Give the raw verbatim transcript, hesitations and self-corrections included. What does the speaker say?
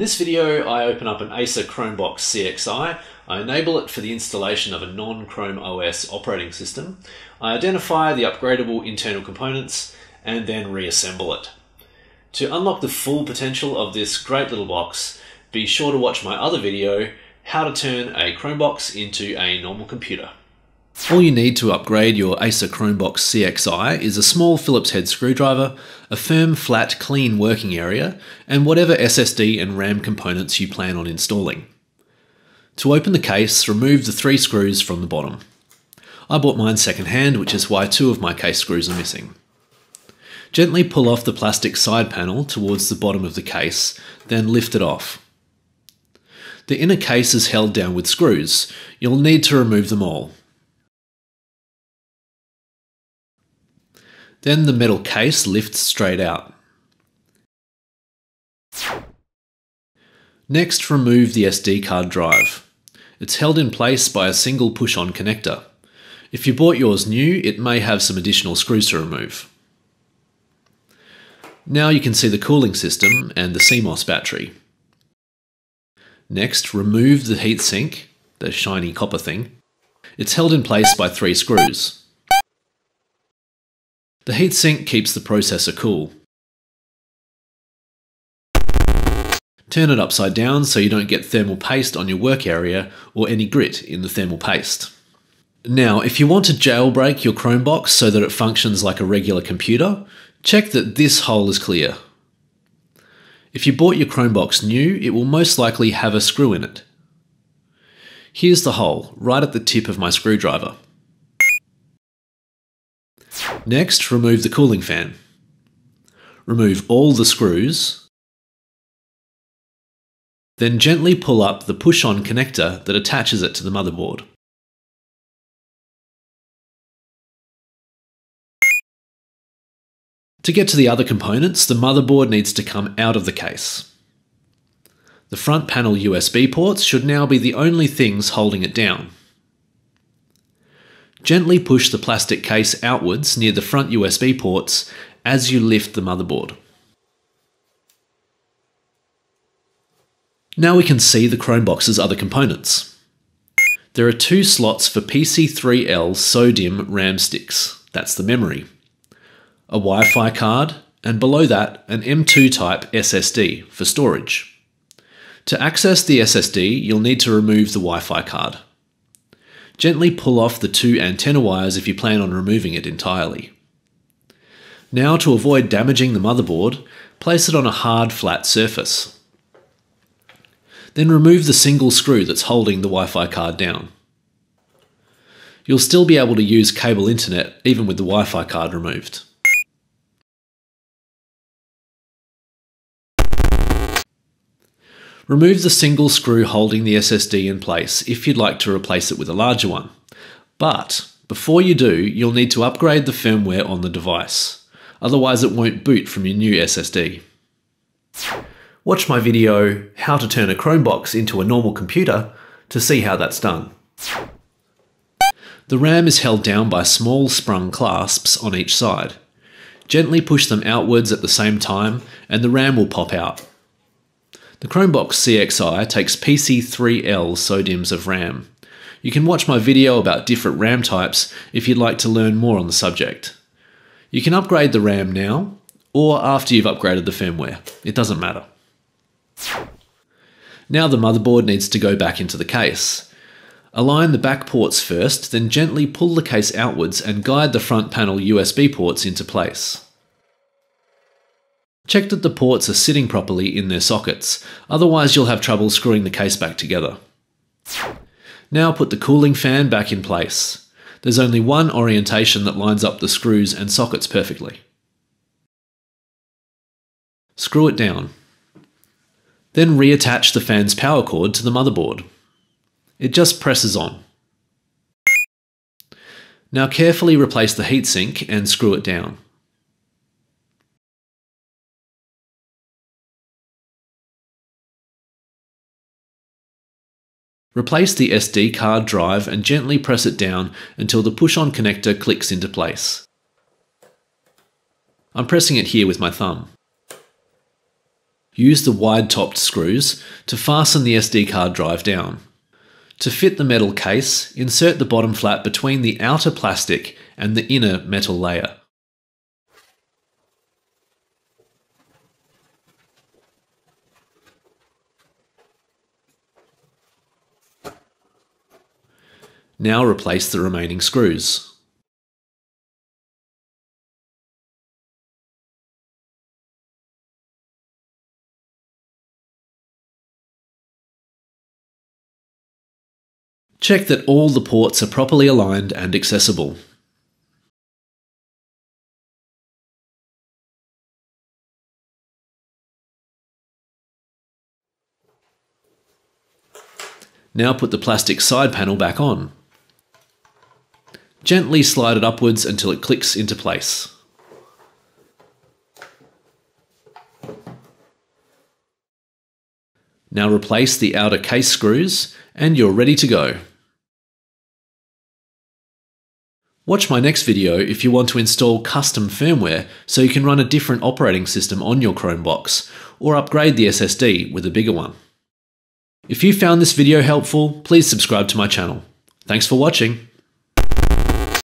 this video, I open up an Acer Chromebox C X I, I enable it for the installation of a non-Chrome O S operating system, I identify the upgradable internal components, and then reassemble it. To unlock the full potential of this great little box, be sure to watch my other video, How to Turn a Chromebox into a Normal Computer. All you need to upgrade your Acer Chromebox C X I is a small Phillips head screwdriver, a firm, flat, clean working area, and whatever S S D and RAM components you plan on installing. To open the case, remove the three screws from the bottom. I bought mine second-hand, which is why two of my case screws are missing. Gently pull off the plastic side panel towards the bottom of the case, then lift it off. The inner case is held down with screws. You'll need to remove them all. Then the metal case lifts straight out. Next, remove the S D card drive. It's held in place by a single push-on connector. If you bought yours new, it may have some additional screws to remove. Now you can see the cooling system and the C MOS battery. Next, remove the heatsink, the shiny copper thing. It's held in place by three screws. The heatsink keeps the processor cool. Turn it upside down so you don't get thermal paste on your work area or any grit in the thermal paste. Now, if you want to jailbreak your Chromebox so that it functions like a regular computer, check that this hole is clear. If you bought your Chromebox new, it will most likely have a screw in it. Here's the hole, right at the tip of my screwdriver. Next, remove the cooling fan. Remove all the screws. Then gently pull up the push-on connector that attaches it to the motherboard. To get to the other components, the motherboard needs to come out of the case. The front panel U S B ports should now be the only things holding it down. Gently push the plastic case outwards near the front U S B ports as you lift the motherboard. Now we can see the Chromebox's other components. There are two slots for P C three L SODIMM RAM sticks, that's the memory, a Wi-Fi card, and below that an M two type S S D for storage. To access the S S D, you'll need to remove the Wi-Fi card. Gently pull off the two antenna wires if you plan on removing it entirely. Now, to avoid damaging the motherboard, place it on a hard, flat surface. Then remove the single screw that's holding the Wi-Fi card down. You'll still be able to use cable internet even with the Wi-Fi card removed. Remove the single screw holding the S S D in place if you'd like to replace it with a larger one. But before you do, you'll need to upgrade the firmware on the device. Otherwise it won't boot from your new S S D. Watch my video, How to Turn a Chromebox into a Normal Computer, to see how that's done. The RAM is held down by small sprung clasps on each side. Gently push them outwards at the same time and the RAM will pop out. The Chromebox C X I takes P C three L SODIMMs of RAM. You can watch my video about different RAM types if you'd like to learn more on the subject. You can upgrade the RAM now, or after you've upgraded the firmware. It doesn't matter. Now the motherboard needs to go back into the case. Align the back ports first, then gently pull the case outwards and guide the front panel U S B ports into place. Check that the ports are sitting properly in their sockets, otherwise you'll have trouble screwing the case back together. Now put the cooling fan back in place. There's only one orientation that lines up the screws and sockets perfectly. Screw it down. Then reattach the fan's power cord to the motherboard. It just presses on. Now carefully replace the heatsink and screw it down. Replace the S D card drive and gently press it down until the push-on connector clicks into place. I'm pressing it here with my thumb. Use the wide-topped screws to fasten the S D card drive down. To fit the metal case, insert the bottom flap between the outer plastic and the inner metal layer. Now replace the remaining screws. Check that all the ports are properly aligned and accessible. Now put the plastic side panel back on. Gently slide it upwards until it clicks into place. Now replace the outer case screws and you're ready to go. Watch my next video if you want to install custom firmware so you can run a different operating system on your Chromebox or upgrade the S S D with a bigger one. If you found this video helpful, please subscribe to my channel. Thanks for watching.